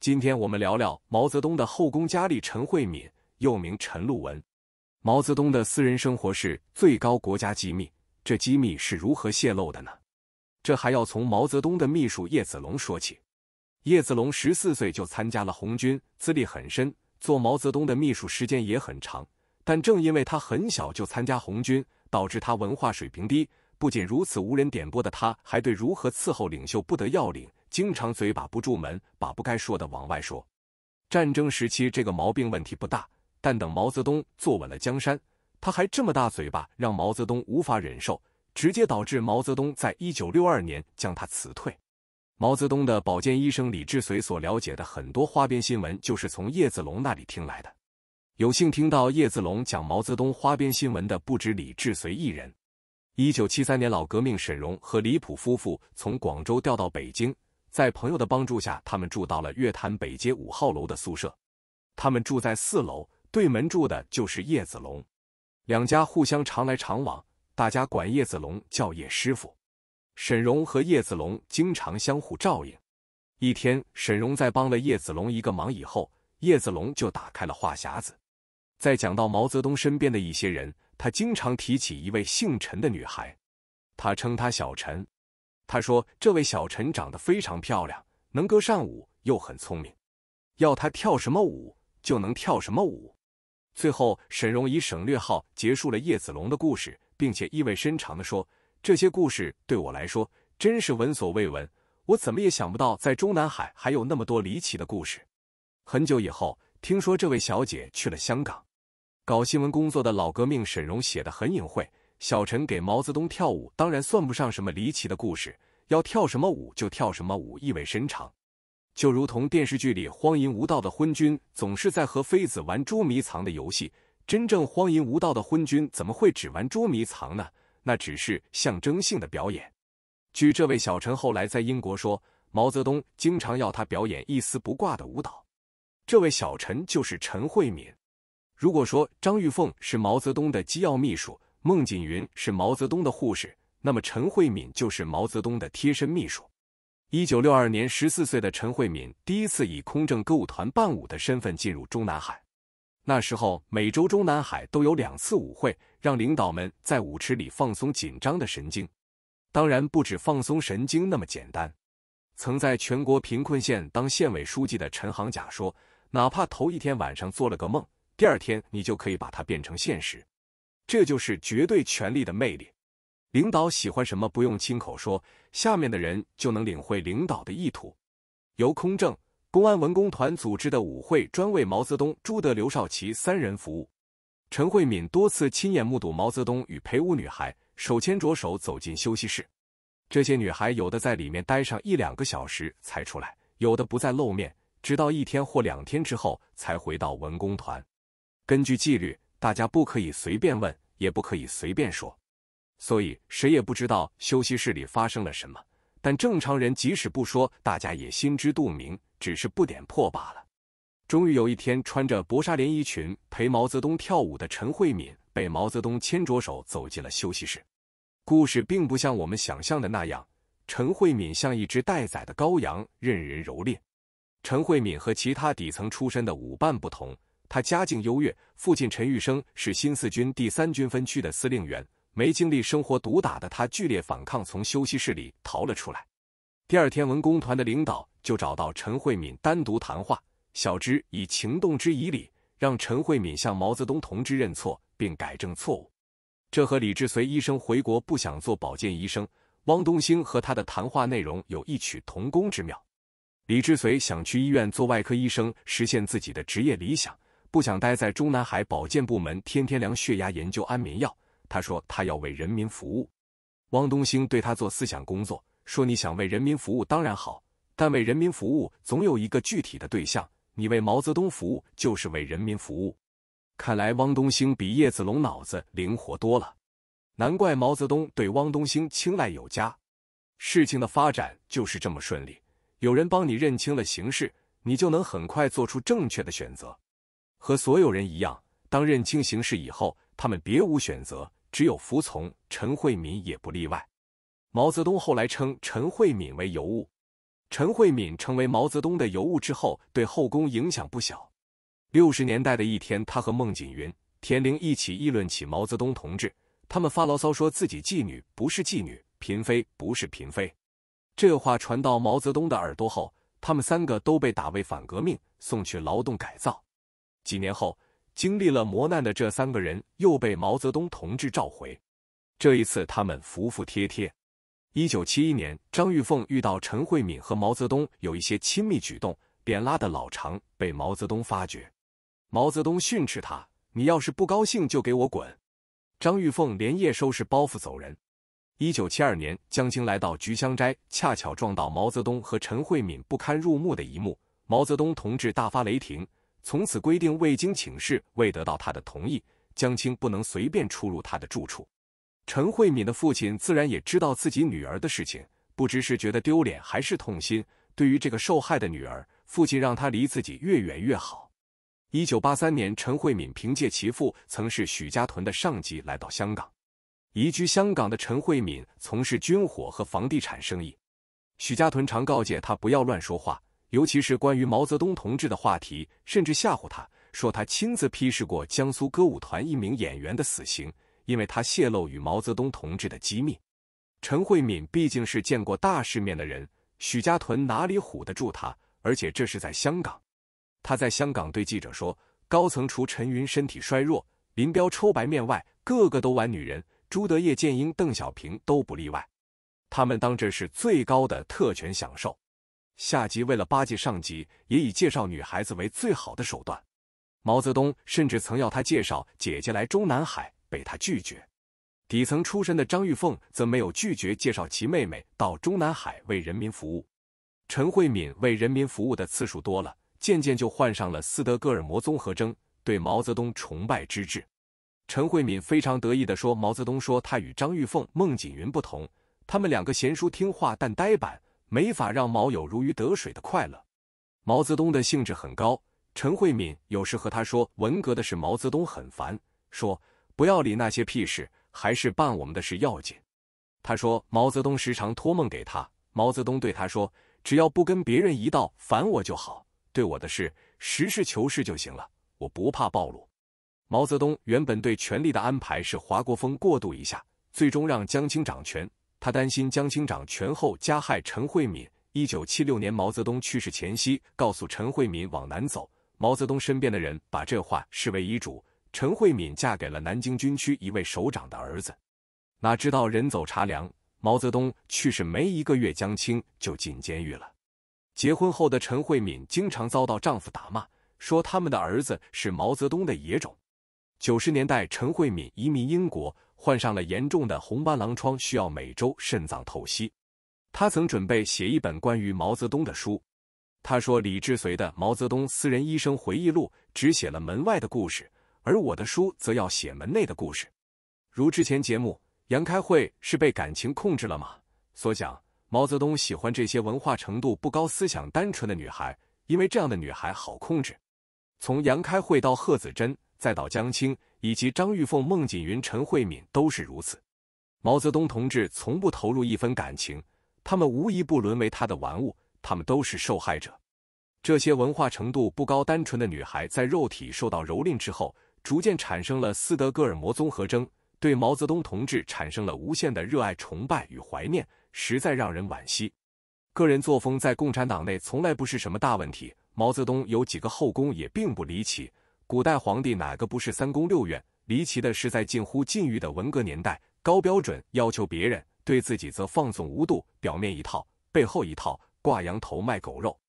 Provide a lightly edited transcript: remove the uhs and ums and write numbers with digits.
今天我们聊聊毛泽东的后宫佳丽陈惠敏，又名陈露文。毛泽东的私人生活是最高国家机密，这机密是如何泄露的呢？这还要从毛泽东的秘书叶子龙说起。叶子龙14岁就参加了红军，资历很深，做毛泽东的秘书时间也很长。但正因为他很小就参加红军，导致他文化水平低。不仅如此，无人点拨的他，还对如何伺候领袖不得要领，经常嘴把不住门，把不该说的往外说。战争时期这个毛病问题不大，但等毛泽东坐稳了江山，他还这么大嘴巴，让毛泽东无法忍受，直接导致毛泽东在1962年将他辞退。毛泽东的保健医生李志随所了解的很多花边新闻，就是从叶子龙那里听来的。有幸听到叶子龙讲毛泽东花边新闻的不止李志随一人。1973年，老革命沈荣和李普夫妇从广州调到北京，在朋友的帮助下，他们住到了粤坛北街5号楼的宿舍。他们住在4楼，对门住的就是叶子龙。两家互相常来常往，大家管叶子龙叫叶师傅。沈荣和叶子龙经常相互照应。一天，沈荣在帮了叶子龙一个忙以后，叶子龙就打开了话匣子。在讲到毛泽东身边的一些人，他经常提起一位姓陈的女孩，他称她小陈。他说这位小陈长得非常漂亮，能歌善舞，又很聪明，要她跳什么舞就能跳什么舞。最后，沈荣以省略号结束了叶子龙的故事，并且意味深长地说，这些故事对我来说真是闻所未闻，我怎么也想不到在中南海还有那么多离奇的故事。很久以后，听说这位小姐去了香港。搞新闻工作的老革命沈荣写得很隐晦，小陈给毛泽东跳舞当然算不上什么离奇的故事，要跳什么舞就跳什么舞，意味深长。就如同电视剧里荒淫无道的昏君总是在和妃子玩捉迷藏的游戏，真正荒淫无道的昏君怎么会只玩捉迷藏呢？那只是象征性的表演。据这位小陈后来在英国说，毛泽东经常要他表演一丝不挂的舞蹈。这位小陈就是陈惠敏。如果说张玉凤是毛泽东的机要秘书，孟锦云是毛泽东的护士，那么陈惠敏就是毛泽东的贴身秘书。1962年14岁的陈惠敏第一次以空政歌舞团伴舞的身份进入中南海。那时候每周中南海都有2次舞会，让领导们在舞池里放松紧张的神经。当然不止放松神经那么简单。曾在全国贫困县当县委书记的陈行甲说，哪怕头一天晚上做了个梦，第二天你就可以把它变成现实。这就是绝对权力的魅力。领导喜欢什么不用亲口说，下面的人就能领会领导的意图。由空政、公安文工团组织的舞会专为毛泽东、朱德、刘少奇3人服务。陈惠敏多次亲眼目睹毛泽东与陪舞女孩手牵着手走进休息室。这些女孩有的在里面待上1-2个小时才出来，有的不再露面，直到1天或2天之后才回到文工团。根据纪律，大家不可以随便问，也不可以随便说，所以谁也不知道休息室里发生了什么。但正常人即使不说，大家也心知肚明，只是不点破罢了。终于有一天，穿着薄纱连衣裙陪毛泽东跳舞的陈惠敏被毛泽东牵着手走进了休息室。故事并不像我们想象的那样，陈惠敏像一只待宰的羔羊，任人蹂躏。陈惠敏和其他底层出身的舞伴不同，他家境优越，父亲陈玉生是新四军第3军分区的司令员，没经历生活毒打的他剧烈反抗，从休息室里逃了出来。第二天，文工团的领导就找到陈惠敏单独谈话，晓之以情动之以理，让陈惠敏向毛泽东同志认错并改正错误。这和李志随医生回国不想做保健医生，汪东兴和他的谈话内容有异曲同工之妙。李志随想去医院做外科医生，实现自己的职业理想，不想待在中南海保健部门天天量血压研究安眠药。他说他要为人民服务。汪东兴对他做思想工作，说你想为人民服务当然好，但为人民服务总有一个具体的对象，你为毛泽东服务就是为人民服务。看来汪东兴比叶子龙脑子灵活多了，难怪毛泽东对汪东兴青睐有加。事情的发展就是这么顺利，有人帮你认清了形势，你就能很快做出正确的选择。和所有人一样，当认清形势以后，他们别无选择，只有服从，陈惠敏也不例外。毛泽东后来称陈惠敏为尤物。 陈惠敏成为毛泽东的尤物之后，对后宫影响不小。60年代的一天，他和孟锦云、田玲一起议论起毛泽东同志，他们发牢骚说自己妓女不是妓女，嫔妃不是嫔妃。这话传到毛泽东的耳朵后，他们3个都被打为反革命，送去劳动改造。几年后，经历了磨难的这3个人又被毛泽东同志召回。这一次他们服服帖帖。1971年，张玉凤遇到陈惠敏和毛泽东有一些亲密举动，脸拉得老长，被毛泽东发觉。毛泽东训斥他：“你要是不高兴就给我滚！”张玉凤连夜收拾包袱走人。1972年，江青来到菊香斋，恰巧撞到毛泽东和陈惠敏不堪入目的一幕。毛泽东同志大发雷霆，从此规定未经请示、未得到他的同意，江青不能随便出入他的住处。陈惠敏的父亲自然也知道自己女儿的事情，不知是觉得丢脸还是痛心。对于这个受害的女儿，父亲让她离自己越远越好。1983年，陈惠敏凭借其父曾是许家屯的上级来到香港。移居香港的陈惠敏从事军火和房地产生意。许家屯常告诫他不要乱说话，尤其是关于毛泽东同志的话题，甚至吓唬他，说他亲自批示过江苏歌舞团一名演员的死刑，因为他泄露与毛泽东同志的机密。陈惠敏毕竟是见过大世面的人，许家屯哪里唬得住他？而且这是在香港。他在香港对记者说，高层除陈云身体衰弱，林彪抽白面外，个个都玩女人，朱德业、建英、邓小平都不例外。他们当这是最高的特权享受。下级为了巴结上级，也以介绍女孩子为最好的手段。毛泽东甚至曾要他介绍姐姐来中南海，被他拒绝。底层出身的张玉凤则没有拒绝介绍其妹妹到中南海为人民服务。陈惠敏为人民服务的次数多了，渐渐就患上了斯德哥尔摩综合征，对毛泽东崇拜之至。陈惠敏非常得意地说，毛泽东说他与张玉凤、孟锦云不同，他们2个贤淑听话但呆板，没法让毛有如鱼得水的快乐。毛泽东的兴致很高，陈惠敏有时和他说文革的事毛泽东很烦，说不要理那些屁事，还是办我们的事要紧。他说毛泽东时常托梦给他，毛泽东对他说，只要不跟别人一道烦我就好，对我的事实事求是就行了，我不怕暴露。毛泽东原本对权力的安排是华国锋过渡一下，最终让江青掌权。他担心江青掌权后加害陈惠敏。1976年毛泽东去世前夕，告诉陈惠敏往南走，毛泽东身边的人把这话视为遗嘱，陈惠敏嫁给了南京军区一位首长的儿子。哪知道人走茶凉，毛泽东去世没1个月，江青就进监狱了。结婚后的陈惠敏经常遭到丈夫打骂，说他们的儿子是毛泽东的野种。90年代，陈惠敏移民英国，患上了严重的红斑狼疮，需要每周肾脏透析。他曾准备写一本关于毛泽东的书。他说李志随的《毛泽东私人医生回忆录》只写了门外的故事，而我的书则要写门内的故事。如之前节目，杨开慧是被感情控制了吗？所讲，毛泽东喜欢这些文化程度不高、思想单纯的女孩，因为这样的女孩好控制。从杨开慧到贺子珍，再到江青，以及张玉凤、孟锦云、陈惠敏都是如此。毛泽东同志从不投入一分感情，他们无一不沦为他的玩物，他们都是受害者。这些文化程度不高、单纯的女孩在肉体受到蹂躏之后，逐渐产生了斯德哥尔摩综合征，对毛泽东同志产生了无限的热爱、崇拜与怀念，实在让人惋惜。个人作风在共产党内从来不是什么大问题，毛泽东有几个后宫也并不离奇，古代皇帝哪个不是3宫6院？离奇的是在近乎禁欲的文革年代，高标准要求别人，对自己则放纵无度，表面一套，背后一套，挂羊头卖狗肉。